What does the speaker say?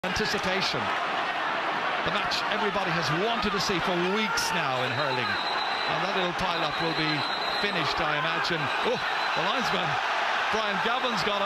Anticipation. The match everybody has wanted to see for weeks now in hurling. And that little pile-up will be finished, I imagine. Oh, the linesman, Brian Gavin's got it.